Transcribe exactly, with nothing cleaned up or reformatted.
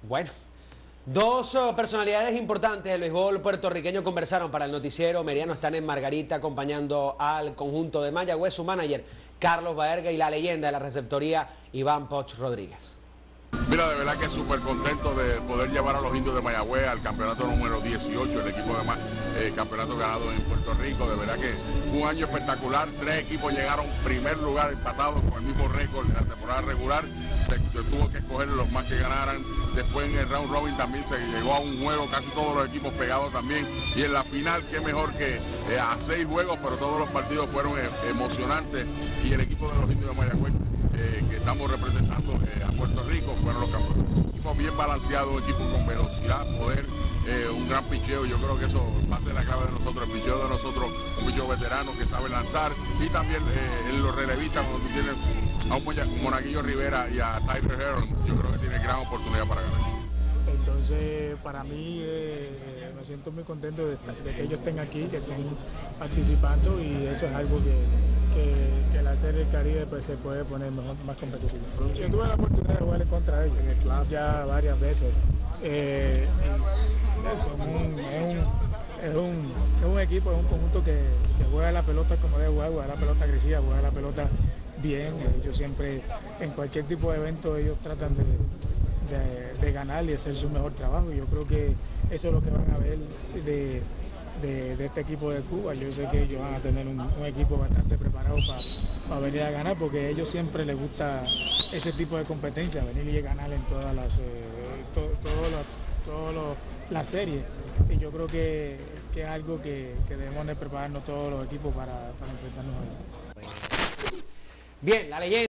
Bueno, dos uh, personalidades importantes del béisbol puertorriqueño conversaron para el noticiero Meridiano. Están en Margarita acompañando al conjunto de Mayagüez, su manager Carlos Baerga y la leyenda de la receptoría Iván Poch Rodríguez. Mira, de verdad que súper contento de poder llevar a los indios de Mayagüez al campeonato número dieciocho, el equipo de más eh, campeonato ganado en Puerto Rico. De verdad que fue un año espectacular. Tres equipos llegaron primer lugar empatados con el mismo récord en la temporada regular. Se tuvo que escoger los más que ganaran. Después en el round robin también se llegó a un juego, casi todos los equipos pegados también. Y en la final, qué mejor que eh, a seis juegos, pero todos los partidos fueron eh, emocionantes. Y el equipo de los indios de Mayagüez, eh, que estamos representando eh, a Puerto Rico, fueron los campeones. Un equipo bien balanceado, un equipo con velocidad, poder, eh, un gran picheo. Yo creo que eso va a ser la clave de nosotros, el picheo de nosotros, un picheo veterano que sabe lanzar. Y también eh, en los relevistas, cuando tú tienes a un Monaguillo Rivera y a Tyler Herron, yo creo que tiene gran oportunidad para ganar. Entonces, para mí, eh, me siento muy contento de, de que ellos estén aquí, que estén participando, y eso es algo que, que, que la Serie del Caribe pues, se puede poner mejor, más competitiva. Yo tuve la oportunidad de jugar en contra de ellos en el club ya varias veces. Eh, es, es, un, es, un, es, un, es un equipo, es un conjunto que, que juega la pelota como debe jugar, juega la pelota agresiva, juega la pelota bien. Ellos siempre, en cualquier tipo de evento, ellos tratan de, de, de ganar y hacer su mejor trabajo. Yo creo que eso es lo que van a ver de, de, de este equipo de Cuba. Yo sé que ellos van a tener un, un equipo bastante preparado para pa venir a ganar, porque a ellos siempre les gusta ese tipo de competencia, venir y ganar en todas las, eh, to, todo lo, todo lo, las series. Y yo creo que, que es algo que, que debemos de prepararnos todos los equipos para, para enfrentarnos a ellos. Bien, la leyenda.